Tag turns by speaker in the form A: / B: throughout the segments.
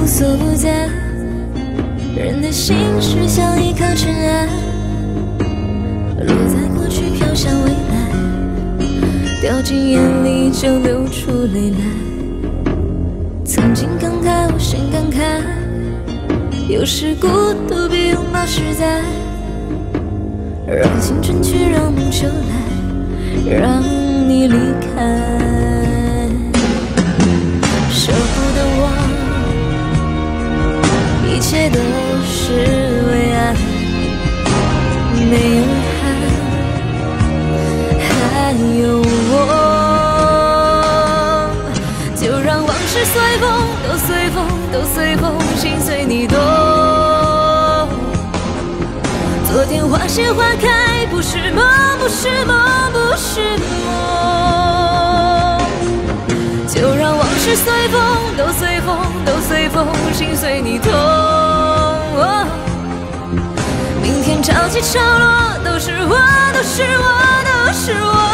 A: 所不在。人的心事像一颗尘埃，落在过去飘向未来，掉进眼里就流出泪来。曾经感慨，我先感慨，有时孤独比拥抱实在。让青春去，让梦秋来，让你离开。舍不得忘，一切都是为爱，没有遗憾，还有我。就让往事随风，都随风，都随风，心随你动。昨天花谢花开，不是梦，不是梦，不是梦。就让往事随风，都随风，都随风，心随你动。明天潮起潮落，都是我，都是我，都是我。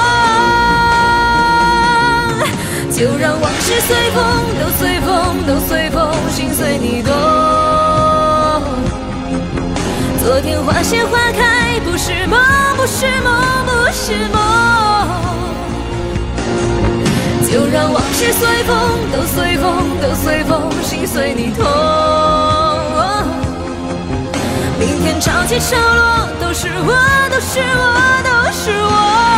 A: 就让往事随风，都随风，都随风，心随你动。昨天花谢花开，不是梦，不是梦，不是梦。就让往事随风，都随风，都随风，心随你痛。明天潮起潮落，都是我，都是我，都是我。